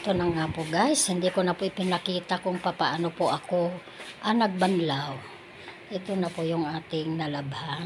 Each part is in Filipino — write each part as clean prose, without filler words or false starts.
Ito na nga po guys, hindi ko na po ipinakita kung papaano po ako nagbanlaw. Ito na po yung ating nalabhan.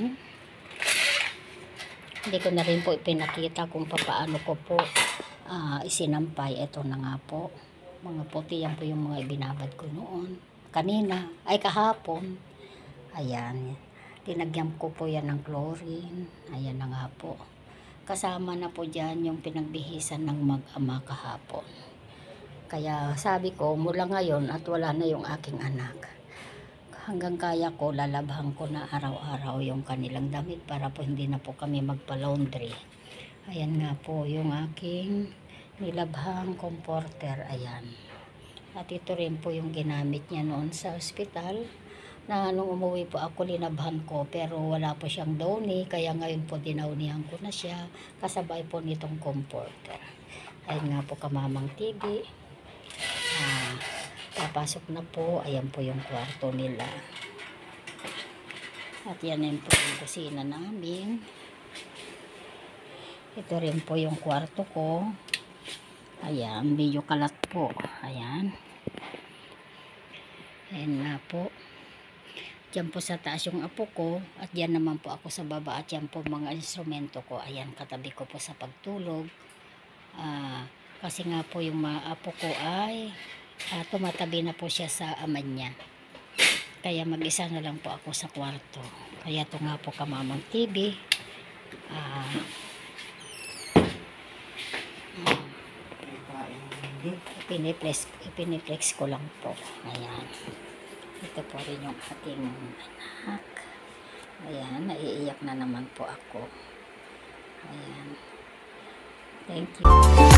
Hindi ko na rin po ipinakita kung papaano ko po isinampay. Ito na nga po. Mga puti yan po yung mga ibinabad ko noon. Kanina, ay kahapon. Ayan. Tinagyan ko po yan ng chlorine. Ayan na nga po. Kasama na po dyan yung pinagbihisan ng mag-ama kahapon. Kaya sabi ko, mula ngayon at wala na yung aking anak, hanggang kaya ko, lalabhan ko na araw-araw yung kanilang damit para po hindi na po kami magpa-laundry. Ayan nga po yung aking nilabhang comforter. Ayan. At ito rin po yung ginamit niya noon sa ospital, na nung umuwi po ako, linabhan ko, pero wala po siyang downy, kaya ngayon po dinaunihan ko na siya, kasabay po nitong comforter. Ayan nga po kamamang TV. Papasok na po. Ayan po yung kwarto nila. At yan din po yung kusina namin. Ito rin po yung kwarto ko. Ayan, medyo kalat po. Ayan. Ayan na po. Diyan po sa taas yung apo ko. At diyan naman po ako sa baba. At yan po mga instrumento ko. Ayan, katabi ko po sa pagtulog. Kasi nga po yung mga apo ko ay tumatabi na po siya sa ama niya. Kaya mag-isa na lang po ako sa kwarto. Kaya ito nga po kamamang TV. Ipiniplex ko lang po. Ayan. Ito po rin yung ating anak. Ayan, naiiyak na naman po ako. Ayan. Thank you.